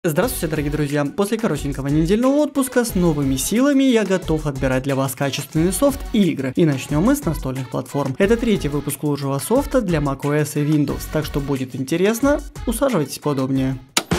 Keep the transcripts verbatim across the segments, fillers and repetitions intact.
Здравствуйте, дорогие друзья! После коротенького недельного отпуска с новыми силами я готов отбирать для вас качественный софт и игры. И начнем мы с настольных платформ. Это третий выпуск лучшего софта для macOS и Windows, так что будет интересно, усаживайтесь поудобнее.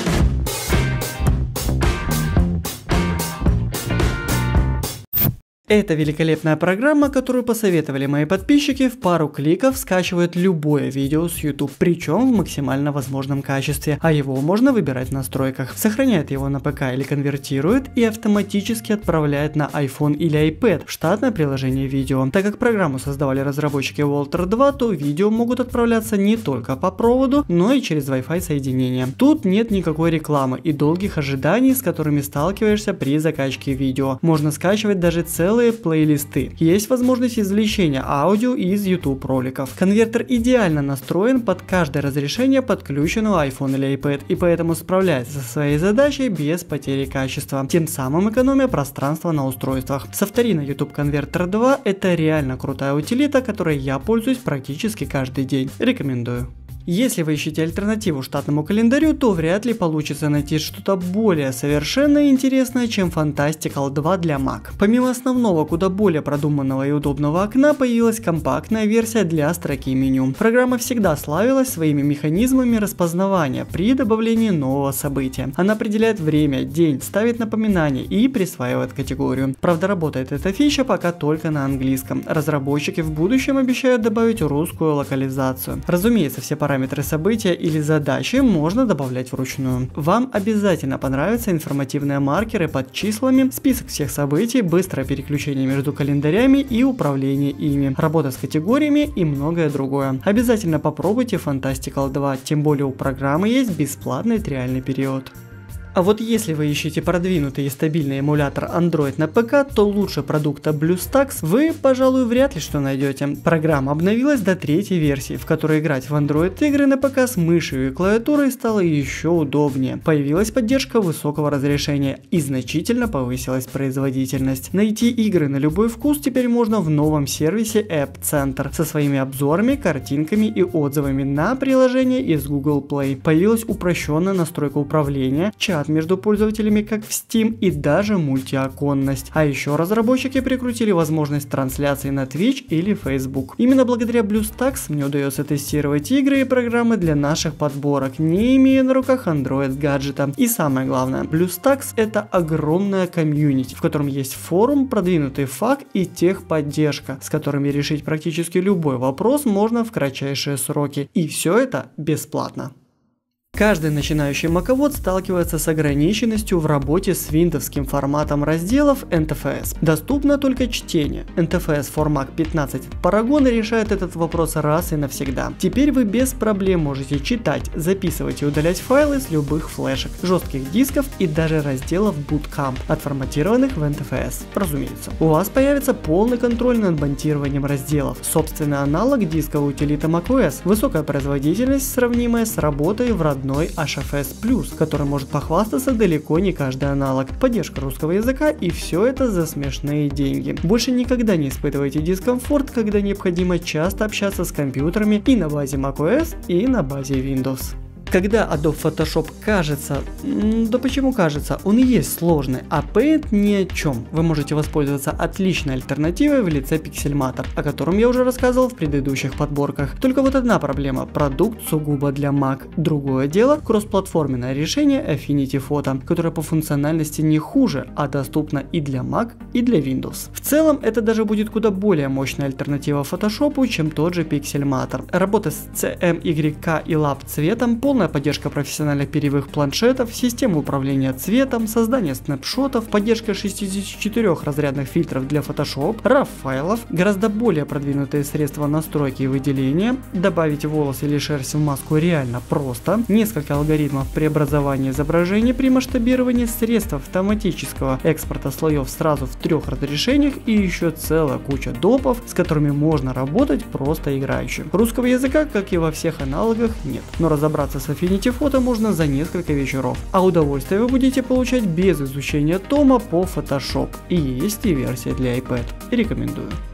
Эта великолепная программа, которую посоветовали мои подписчики, в пару кликов скачивает любое видео с YouTube, причем в максимально возможном качестве, а его можно выбирать в настройках. Сохраняет его на ПК или конвертирует и автоматически отправляет на iPhone или iPad в штатное приложение видео. Так как программу создавали разработчики Walter два, то видео могут отправляться не только по проводу, но и через Wi-Fi соединение. Тут нет никакой рекламы и долгих ожиданий, с которыми сталкиваешься при закачке видео. Можно скачивать даже целые плейлисты. Есть возможность извлечения аудио из YouTube роликов. Конвертер идеально настроен под каждое разрешение подключенного iPhone или iPad и поэтому справляется со своей задачей без потери качества, тем самым экономя пространство на устройствах. Softarino YouTube Converter два — это реально крутая утилита, которой я пользуюсь практически каждый день. Рекомендую. Если вы ищете альтернативу штатному календарю, то вряд ли получится найти что-то более совершенное и интересное, чем Fantastical два для Mac. Помимо основного, куда более продуманного и удобного окна, появилась компактная версия для строки меню. Программа всегда славилась своими механизмами распознавания при добавлении нового события. Она определяет время, день, ставит напоминания и присваивает категорию. Правда, работает эта фича пока только на английском. Разработчики в будущем обещают добавить русскую локализацию. Разумеется, все параметры Параметры события или задачи можно добавлять вручную. Вам обязательно понравятся информативные маркеры под числами, список всех событий, быстрое переключение между календарями и управление ими, работа с категориями и многое другое. Обязательно попробуйте Fantastical два, тем более у программы есть бесплатный триальный период. А вот если вы ищете продвинутый и стабильный эмулятор Android на ПК, то лучше продукта BlueStacks вы, пожалуй, вряд ли что найдете. Программа обновилась до третьей версии, в которой играть в Android игры на ПК с мышью и клавиатурой стало еще удобнее. Появилась поддержка высокого разрешения и значительно повысилась производительность. Найти игры на любой вкус теперь можно в новом сервисе App Center со своими обзорами, картинками и отзывами на приложение из Google Play. Появилась упрощенная настройка управления, чат между пользователями как в Steam и даже мультиоконность. А еще разработчики прикрутили возможность трансляции на Twitch или Facebook. Именно благодаря BlueStacks мне удается тестировать игры и программы для наших подборок, не имея на руках Android гаджета. И самое главное, BlueStacks — это огромная комьюнити, в котором есть форум, продвинутый фак и техподдержка, с которыми решить практически любой вопрос можно в кратчайшие сроки. И все это бесплатно. Каждый начинающий маковод сталкивается с ограниченностью в работе с виндовским форматом разделов эн ти эф эс. Доступно только чтение. эн ти эф эс фор мак пятнадцать от Paragon решает этот вопрос раз и навсегда. Теперь вы без проблем можете читать, записывать и удалять файлы с любых флешек, жестких дисков и даже разделов Bootcamp, отформатированных в эн ти эф эс. Разумеется. У вас появится полный контроль над монтированием разделов, собственный аналог дисковой утилиты macOS, высокая производительность, сравнимая с работой в родном эйч эф эс плюс, который может похвастаться далеко не каждый аналог, поддержка русского языка и все это за смешные деньги. Больше никогда не испытывайте дискомфорт, когда необходимо часто общаться с компьютерами и на базе macOS, и на базе Windows. Когда Adobe Photoshop кажется, да почему кажется, он и есть сложный, а Paint ни о чем. Вы можете воспользоваться отличной альтернативой в лице Pixelmator, о котором я уже рассказывал в предыдущих подборках. Только вот одна проблема, продукт сугубо для Mac. Другое дело, кроссплатформенное решение Affinity Photo, которое по функциональности не хуже, а доступно и для Mac, и для Windows. В целом, это даже будет куда более мощная альтернатива Photoshop, чем тот же Pixelmator. Работа с си эм уай кей и лап цветом, полная поддержка профессиональных перьевых планшетов, система управления цветом, создание снапшотов, поддержка шестидесяти четырёх разрядных фильтров для Photoshop, рав файлов, гораздо более продвинутые средства настройки и выделения, добавить волос или шерсть в маску реально просто, несколько алгоритмов преобразования изображений при масштабировании, средств автоматического экспорта слоев сразу в трех разрешениях и еще целая куча допов, с которыми можно работать просто играючи. Русского языка, как и во всех аналогах, нет, но разобраться с Affinity Photo можно за несколько вечеров, а удовольствие вы будете получать без изучения тома по Photoshop. И есть и версия для iPad. Рекомендую.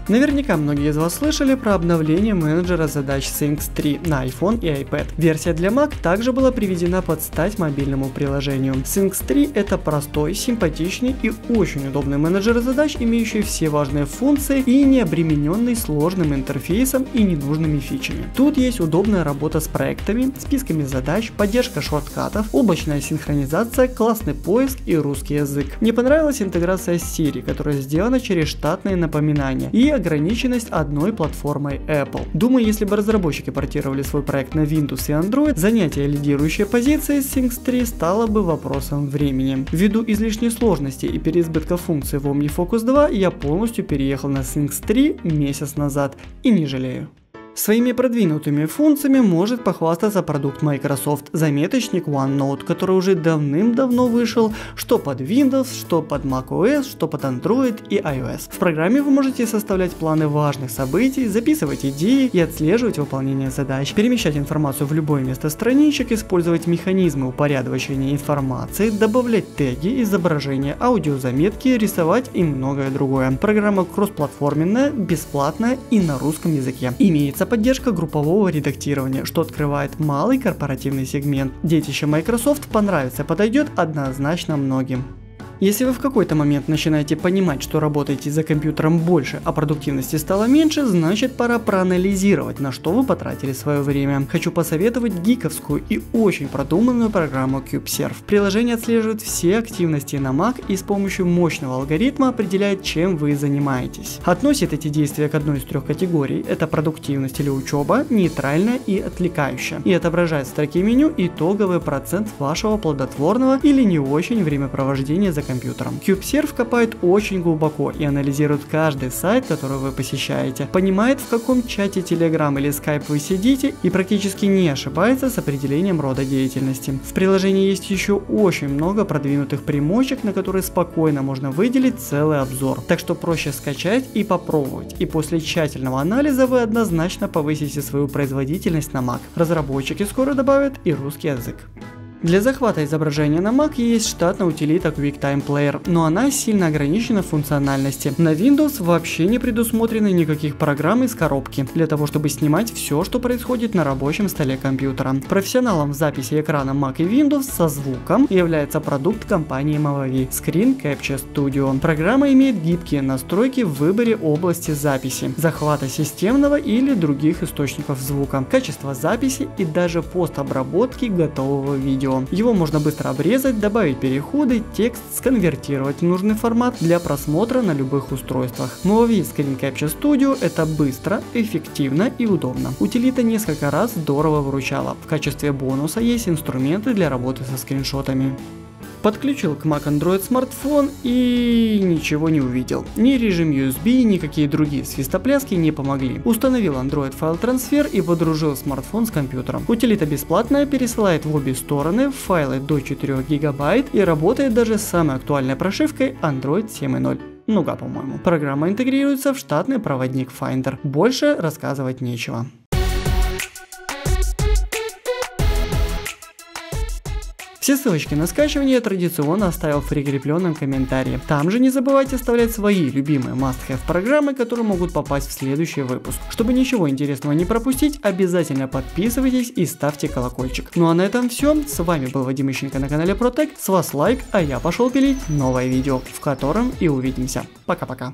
Наверняка многие из вас слышали про обновление менеджера задач Things три на iPhone и iPad. Версия для Mac также была приведена под стать мобильному приложению. Things три это простой, симпатичный и очень удобный менеджер задач, имеющий все важные функции и не обремененный сложным интерфейсом и ненужными фичами. Тут есть удобная работа с проектами, списками задач, поддержка шорткатов, облачная синхронизация, классный поиск и русский язык. Мне понравилась интеграция с Siri, которая сделана через штатные напоминания, и ограниченность одной платформой Apple. Думаю, если бы разработчики портировали свой проект на Windows и Android, занятие лидирующей позиции с Things три стало бы вопросом времени. Ввиду излишней сложности и переизбытка функций в OmniFocus два я полностью переехал на Things три месяц назад и не жалею. Своими продвинутыми функциями может похвастаться продукт Microsoft, заметочник OneNote, который уже давным-давно вышел что под Windows, что под macOS, что под Android и iOS. В программе вы можете составлять планы важных событий, записывать идеи и отслеживать выполнение задач, перемещать информацию в любое место страничек, использовать механизмы упорядочения информации, добавлять теги, изображения, аудиозаметки, рисовать и многое другое. Программа кроссплатформенная, бесплатная и на русском языке. Имеется поддержка группового редактирования, что открывает малый корпоративный сегмент. Детище Microsoft понравится, подойдет однозначно многим. Если вы в какой-то момент начинаете понимать, что работаете за компьютером больше, а продуктивности стало меньше, значит пора проанализировать, на что вы потратили свое время. Хочу посоветовать гиковскую и очень продуманную программу CubeServe. Приложение отслеживает все активности на Mac и с помощью мощного алгоритма определяет, чем вы занимаетесь. Относит эти действия к одной из трех категорий. Это продуктивность или учеба, нейтральная и отвлекающая. И отображает в строке меню итоговый процент вашего плодотворного или не очень времяпровождения за компьютером. CubeServe копает очень глубоко и анализирует каждый сайт, который вы посещаете, понимает, в каком чате Telegram или Skype вы сидите и практически не ошибается с определением рода деятельности. В приложении есть еще очень много продвинутых примочек, на которые спокойно можно выделить целый обзор. Так что проще скачать и попробовать. И после тщательного анализа вы однозначно повысите свою производительность на Mac. Разработчики скоро добавят и русский язык. Для захвата изображения на Mac есть штатная утилита QuickTime Player, но она сильно ограничена в функциональности. На Windows вообще не предусмотрены никаких программ из коробки, для того чтобы снимать все, что происходит на рабочем столе компьютера. Профессионалом в записи экрана Mac и Windows со звуком является продукт компании Movavi Screen Capture Studio. Программа имеет гибкие настройки в выборе области записи, захвата системного или других источников звука, качества записи и даже постобработки готового видео. Его можно быстро обрезать, добавить переходы, текст, сконвертировать в нужный формат для просмотра на любых устройствах. Movavi Screen Capture Studio это быстро, эффективно и удобно. Утилита несколько раз здорово выручала. В качестве бонуса есть инструменты для работы со скриншотами. Подключил к Mac Android смартфон и ничего не увидел. Ни режим ю эс би, никакие другие свистопляски не помогли. Установил Android файл трансфер и подружил смартфон с компьютером. Утилита бесплатная, пересылает в обе стороны файлы до четырёх гигабайт и работает даже с самой актуальной прошивкой Android семь точка ноль. Нуга, по-моему. Программа интегрируется в штатный проводник Finder. Больше рассказывать нечего. Все ссылочки на скачивание я традиционно оставил в прикрепленном комментарии. Там же не забывайте оставлять свои любимые must-have программы, которые могут попасть в следующий выпуск. Чтобы ничего интересного не пропустить, обязательно подписывайтесь и ставьте колокольчик. Ну а на этом все. С вами был Вадим Ищенко на канале Протек. С вас лайк, а я пошел пилить новое видео, в котором и увидимся. Пока-пока.